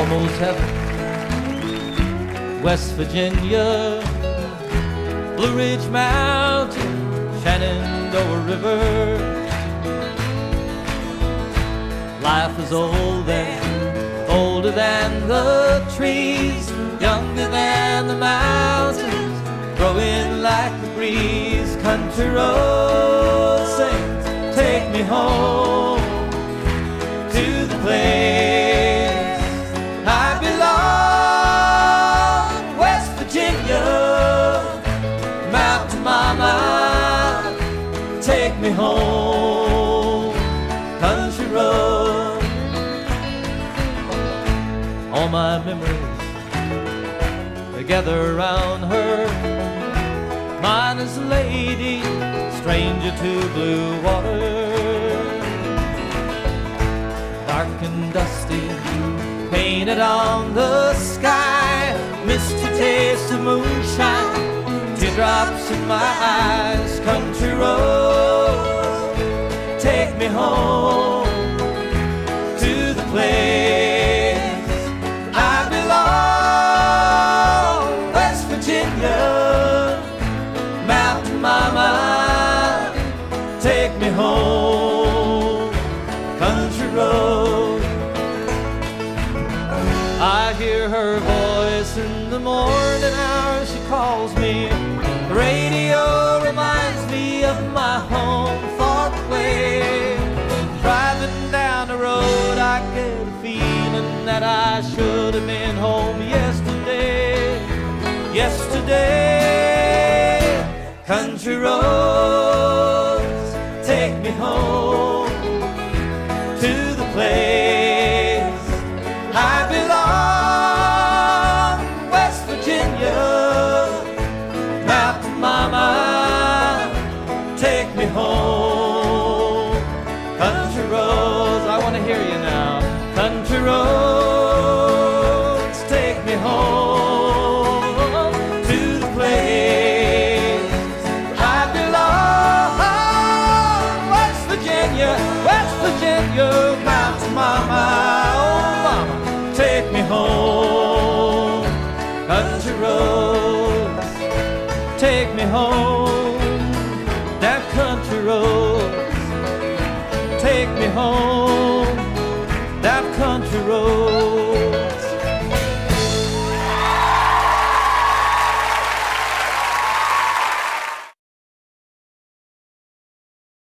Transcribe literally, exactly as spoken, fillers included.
almost heaven. West Virginia, Blue Ridge Mountain, Shenandoah River. Life is old and older than the trees, younger than the mountains, growing like the breeze. Country road sings, take me home to the place I belong. West Virginia, Mountain Mama, take me home. Country road. All my memories together around her. Mine is a lady, stranger to blue water. Dark and dusty, painted on the sky, misty taste of moonshine, teardrops in my eyes. Country road, take me home to the place I belong. West Virginia, Mountain Mama, take me home. Country road. I hear her voice in the morning hours. She calls me. The radio reminds me of my home far away. Driving down the road, I get a feeling that I should have been home yesterday. Yesterday. Country roads, take me home to the place I belong. West Virginia, Mountain Mama, take me home. Country roads, I want to hear you now. Country roads, take me home to the place I belong. West Virginia, West Virginia, Mountain Mama, oh mama, take me home. Country roads, take me home. That country roads, take me home. That country road.